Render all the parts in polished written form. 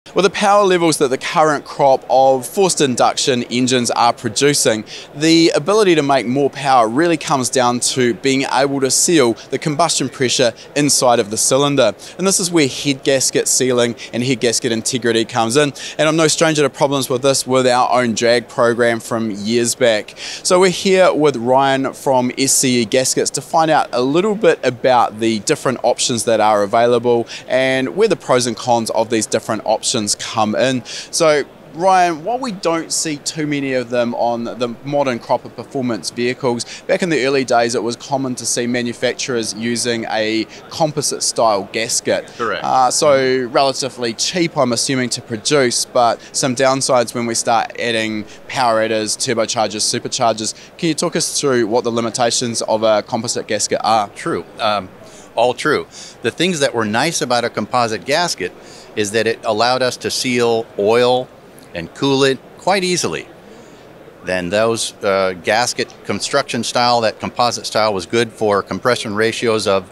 With the power levels that the current crop of forced induction engines are producing, the ability to make more power really comes down to being able to seal the combustion pressure inside of the cylinder. And this is where head gasket sealing and head gasket integrity comes in. And I'm no stranger to problems with this with our own drag program from years back. So we're here with Ryan from SCE Gaskets to find out a little bit about the different options that are available and where the pros and cons of these different options come in. So Ryan, while we don't see too many of them on the modern crop of performance vehicles, back in the early days it was common to see manufacturers using a composite style gasket. Correct. So relatively cheap, I'm assuming, to produce, but some downsides when we start adding power adders, turbochargers, superchargers. Can you talk us through what the limitations of a composite gasket are? True. All true. The things that were nice about a composite gasket is that it allowed us to seal oil and coolant quite easily. Then those gasket construction style, that composite style, was good for compression ratios of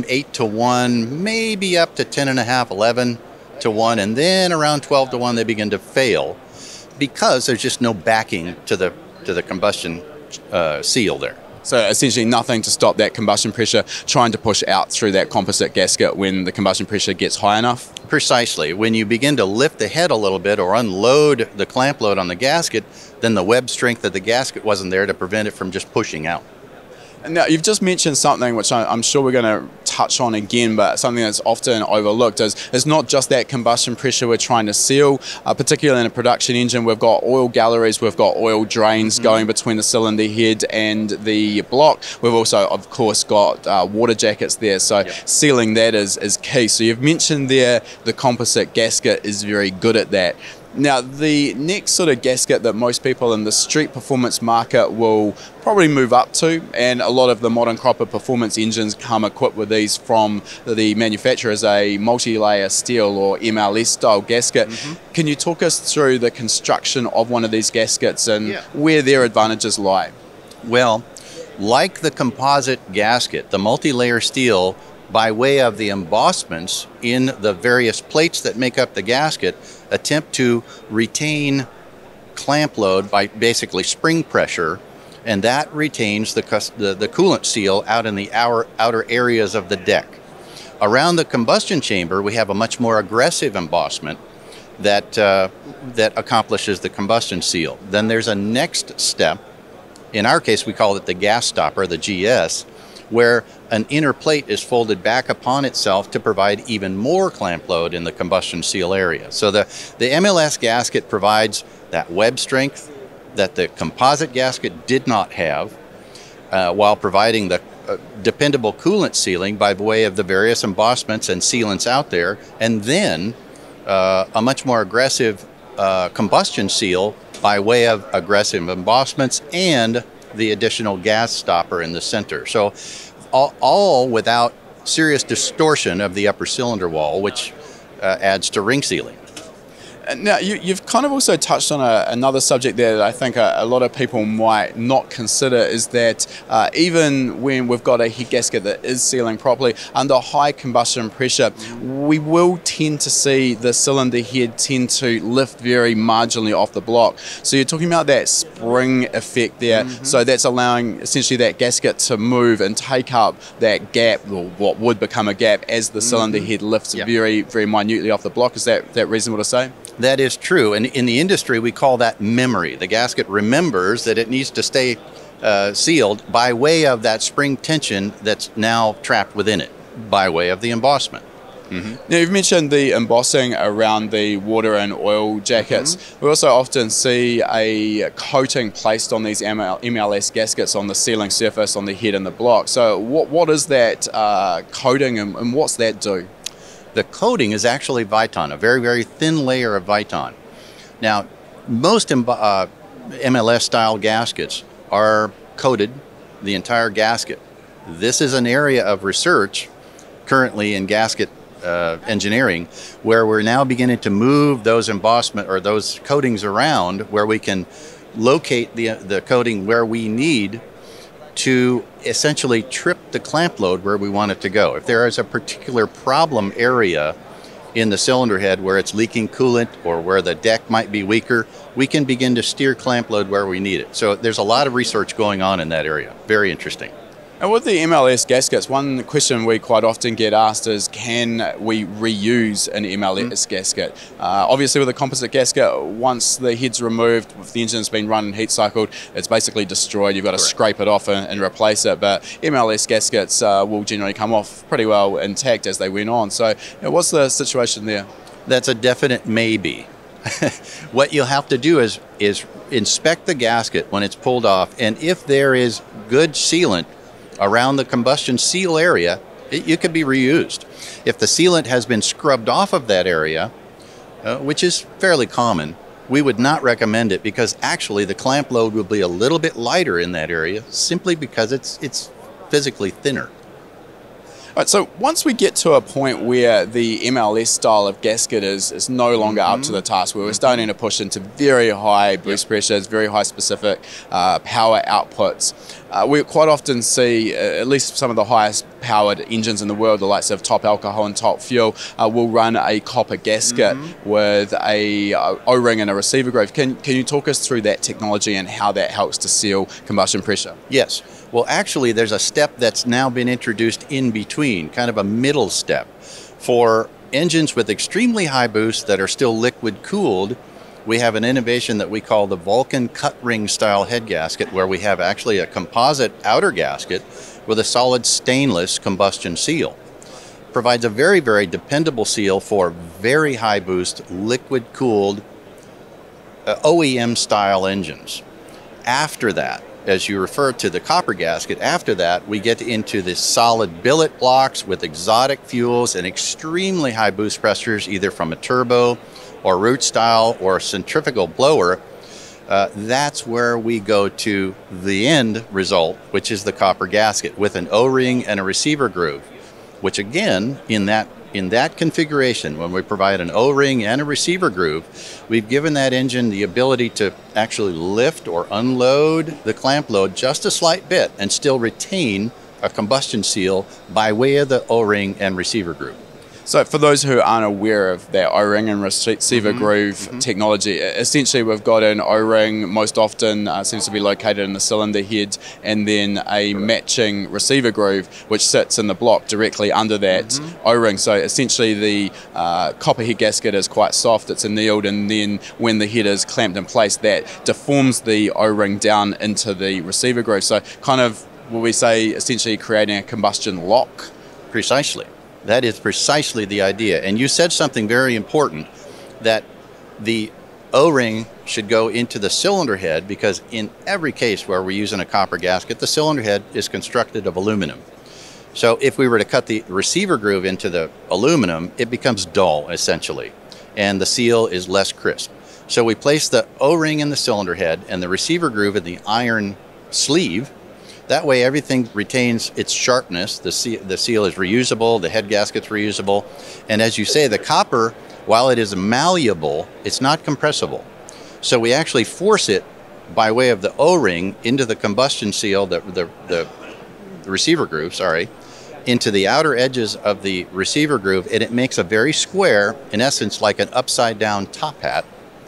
8-to-1, maybe up to 10.5, 11-to-1, and then around 12-to-1 they begin to fail because there's just no backing to the combustion seal there. So essentially nothing to stop that combustion pressure trying to push out through that composite gasket when the combustion pressure gets high enough? Precisely. When you begin to lift the head a little bit or unload the clamp load on the gasket, then the web strength of the gasket wasn't there to prevent it from just pushing out. Now, you've just mentioned something which I'm sure we're going to touch on again, but something that's often overlooked is it's not just that combustion pressure we're trying to seal, particularly in a production engine. We've got oil galleries, we've got oil drains going between the cylinder head and the block. We've also, of course, got water jackets there, so sealing that is key. So you've mentioned there the composite gasket is very good at that. Now, the next sort of gasket that most people in the street performance market will probably move up to, and a lot of the modern crop of performance engines come equipped with these from the manufacturers, a multi-layer steel or MLS style gasket. Can you talk us through the construction of one of these gaskets and where their advantages lie? Well, like the composite gasket, the multi-layer steel, by way of the embossments in the various plates that make up the gasket, attempt to retain clamp load by basically spring pressure, and that retains the coolant seal out in the outer areas of the deck. Around the combustion chamber, we have a much more aggressive embossment that accomplishes the combustion seal. Then there's a next step. In our case, we call it the gas stopper, the GS, where an inner plate is folded back upon itself to provide even more clamp load in the combustion seal area. So the MLS gasket provides that web strength that the composite gasket did not have, while providing the dependable coolant sealing by way of the various embossments and sealants out there, and then a much more aggressive combustion seal by way of aggressive embossments and the additional gas stopper in the center. So all without serious distortion of the upper cylinder wall, which adds to ring sealing. Now, you've kind of also touched on another subject there that I think a lot of people might not consider, is that even when we've got a head gasket that is sealing properly, under high combustion pressure, we will tend to see the cylinder head tend to lift very marginally off the block. So you're talking about that spring effect there. So that's allowing essentially that gasket to move and take up that gap, or what would become a gap, as the cylinder head lifts very, very minutely off the block. Is that reasonable to say? That is true, and in the industry we call that memory. The gasket remembers that it needs to stay sealed by way of that spring tension that's now trapped within it, by way of the embossment. Now, you've mentioned the embossing around the water and oil jackets. We also often see a coating placed on these MLS gaskets on the sealing surface, on the head and the block. So what is that coating, and what's that do? The coating is actually Viton, a very, very thin layer of Viton. Now, most MLS-style gaskets are coated, the entire gasket. This is an area of research currently in gasket engineering, where we're now beginning to move those embossment or those coatings around, where we can locate the coating where we need to essentially trip the clamp load where we want it to go. If there is a particular problem area in the cylinder head where it's leaking coolant or where the deck might be weaker, we can begin to steer clamp load where we need it. So there's a lot of research going on in that area. Very interesting. And with the MLS gaskets, one question we quite often get asked is, can we reuse an MLS gasket? Obviously with a composite gasket, once the head's removed, if the engine's been run and heat cycled, it's basically destroyed. You've got to scrape it off and replace it. But MLS gaskets will generally come off pretty well intact as they went on. So what's the situation there? That's a definite maybe. What you'll have to do is inspect the gasket when it's pulled off, and if there is good sealant around the combustion seal area, it could be reused. If the sealant has been scrubbed off of that area, which is fairly common, we would not recommend it, because actually the clamp load will be a little bit lighter in that area simply because it's physically thinner. All right, so once we get to a point where the MLS style of gasket is no longer up to the task, where we're starting to push into very high boost pressures, very high specific power outputs, we quite often see at least some of the highest powered engines in the world, the likes of top alcohol and top fuel, will run a copper gasket with a O-ring and a receiver groove. Can you talk us through that technology and how that helps to seal combustion pressure? Yes. Well, actually, there's a step that's now been introduced in between, kind of a middle step. For engines with extremely high boost that are still liquid cooled, we have an innovation that we call the Vulcan cut ring style head gasket, where we have actually a composite outer gasket with a solid stainless combustion seal. Provides a very, very dependable seal for very high boost, liquid cooled OEM style engines. After that, as you refer to the copper gasket, after that we get into the solid billet blocks with exotic fuels and extremely high boost pressures, either from a turbo or root style or a centrifugal blower. That's where we go to the end result, which is the copper gasket with an O-ring and a receiver groove, which again, in that configuration, when we provide an O-ring and a receiver groove, we've given that engine the ability to actually lift or unload the clamp load just a slight bit and still retain a combustion seal by way of the O-ring and receiver groove. So for those who aren't aware of that O-ring and receiver groove technology, essentially we've got an O-ring, most often seems to be located in the cylinder head, and then a matching receiver groove which sits in the block directly under that O-ring. So essentially the copper head gasket is quite soft, it's annealed, and then when the head is clamped in place, that deforms the O-ring down into the receiver groove. So kind of, will we say, essentially creating a combustion lock? Precisely. That is precisely the idea. And you said something very important, that the O-ring should go into the cylinder head, because in every case where we're using a copper gasket, the cylinder head is constructed of aluminum. So if we were to cut the receiver groove into the aluminum, it becomes dull, essentially, and the seal is less crisp. So we place the O-ring in the cylinder head and the receiver groove in the iron sleeve. That way everything retains its sharpness, the seal is reusable, the head gasket's reusable, and as you say, the copper, while it is malleable, it's not compressible. So we actually force it by way of the O-ring into the combustion seal, the receiver groove, into the outer edges of the receiver groove, and it makes a very square, in essence like an upside down top hat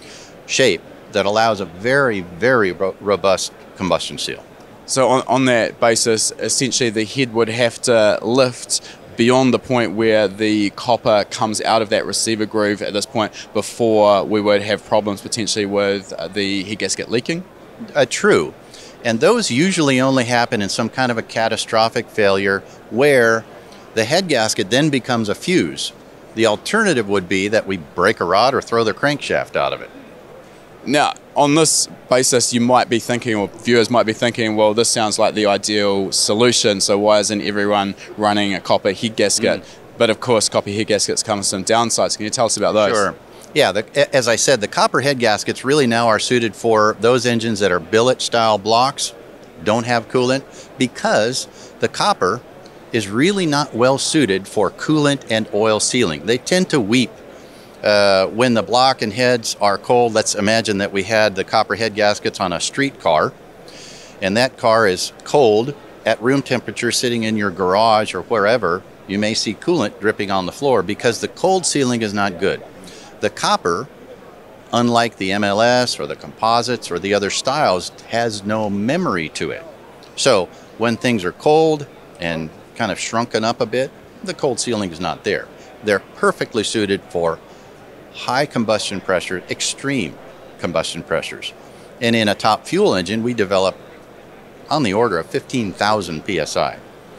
shape that allows a very, very robust combustion seal. So on that basis, essentially the head would have to lift beyond the point where the copper comes out of that receiver groove at this point before we would have problems potentially with the head gasket leaking? True. And those usually only happen in some kind of a catastrophic failure where the head gasket then becomes a fuse. The alternative would be that we break a rod or throw the crankshaft out of it. Now, on this basis, you might be thinking, or viewers might be thinking, well, this sounds like the ideal solution, so why isn't everyone running a copper head gasket? But of course, copper head gaskets come with some downsides. Can you tell us about those? Sure. Yeah, as I said, the copper head gaskets really now are suited for those engines that are billet-style blocks, don't have coolant, because the copper is really not well suited for coolant and oil sealing. They tend to weep. When the block and heads are cold. Let's imagine that we had the copper head gaskets on a street car, and that car is cold at room temperature sitting in your garage or wherever. you may see coolant dripping on the floor because the cold sealing is not good. The copper, unlike the MLS or the composites or the other styles, has no memory to it. So when things are cold and kind of shrunken up a bit, the cold sealing is not there. They're perfectly suited for high combustion pressure, extreme combustion pressures. And in a top fuel engine, we develop on the order of 15,000 psi.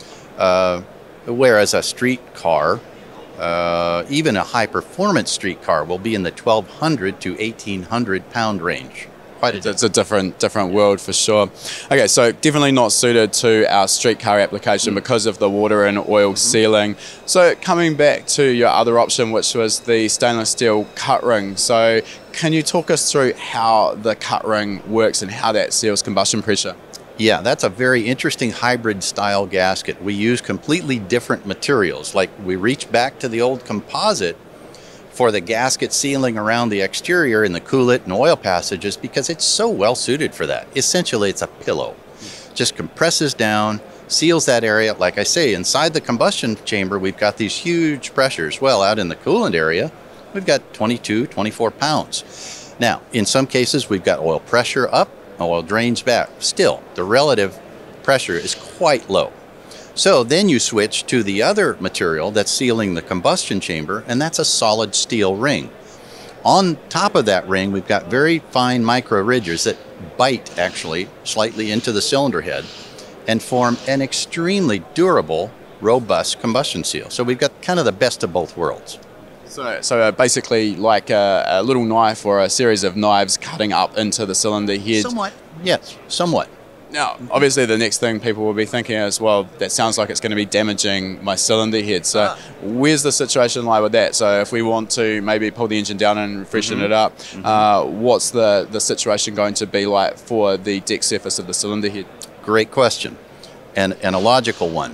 Whereas a street car, even a high-performance street car, will be in the 1,200 to 1,800 pound range. It's a different world for sure. Okay, so definitely not suited to our street car application because of the water and oil sealing. So coming back to your other option, which was the stainless steel cut ring. So can you talk us through how the cut ring works and how that seals combustion pressure? Yeah, that's a very interesting hybrid style gasket. We use completely different materials. Like we reach back to the old composite for the gasket sealing around the exterior in the coolant and oil passages because it's so well suited for that. Essentially, it's a pillow. Just compresses down, seals that area. Like I say, inside the combustion chamber, we've got these huge pressures. Well, out in the coolant area, we've got 22, 24 pounds. Now, in some cases, we've got oil pressure up, oil drains back. Still, the relative pressure is quite low. So then you switch to the other material that's sealing the combustion chamber, and that's a solid steel ring. On top of that ring, we've got very fine micro ridges that bite actually slightly into the cylinder head and form an extremely durable, robust combustion seal. So we've got kind of the best of both worlds. So basically like a little knife or a series of knives cutting up into the cylinder head. Somewhat, yes, somewhat. Now, obviously the next thing people will be thinking is, well, that sounds like it's going to be damaging my cylinder head. So where's the situation lie with that? So if we want to maybe pull the engine down and freshen it up, what's the situation going to be like for the deck surface of the cylinder head? Great question, and a logical one.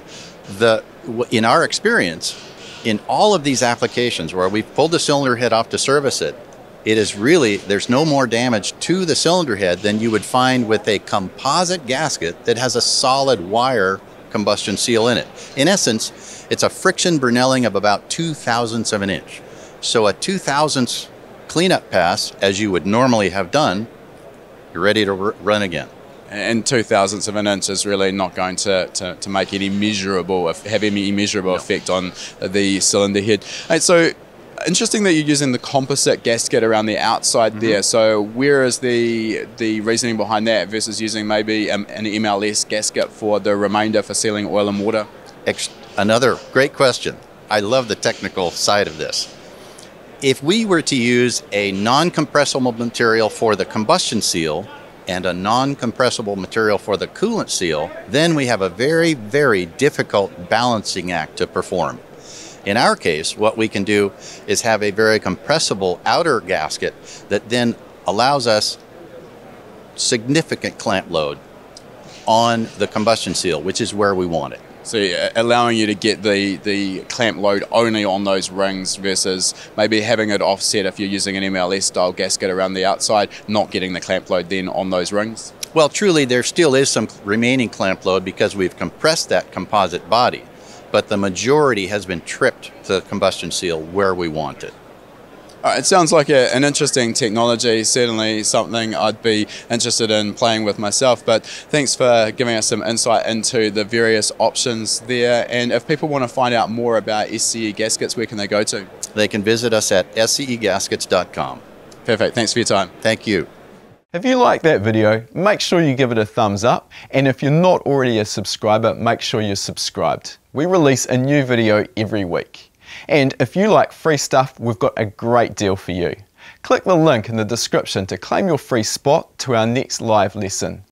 In our experience, in all of these applications where we've pulled the cylinder head off to service it, it is really, there's no more damage to the cylinder head than you would find with a composite gasket that has a solid wire combustion seal in it. In essence, it's a friction Brinelling of about 2/1000ths of an inch. So a 2/1000ths cleanup pass, as you would normally have done, you're ready to run again. And 2/1000ths of an inch is really not going to make any measurable, have any measurable effect on the cylinder head. And so, interesting that you're using the composite gasket around the outside there. So where is the reasoning behind that versus using maybe an MLS gasket for the remainder for sealing oil and water? Another great question. I love the technical side of this. If we were to use a non-compressible material for the combustion seal and a non-compressible material for the coolant seal, then we have a very, very difficult balancing act to perform. In our case, what we can do is have a very compressible outer gasket that then allows us significant clamp load on the combustion seal, which is where we want it. So allowing you to get the clamp load only on those rings versus maybe having it offset if you're using an MLS style gasket around the outside, not getting the clamp load then on those rings? Well, truly there still is some remaining clamp load because we've compressed that composite body, but the majority has been tripped to the combustion seal where we want it. It sounds like an interesting technology, certainly something I'd be interested in playing with myself, but thanks for giving us some insight into the various options there. And if people want to find out more about SCE Gaskets, where can they go to? They can visit us at scegaskets.com. Perfect, thanks for your time. Thank you. If you like that video, make sure you give it a thumbs up, and if you're not already a subscriber, make sure you're subscribed. We release a new video every week. And if you like free stuff, we've got a great deal for you. Click the link in the description to claim your free spot to our next live lesson.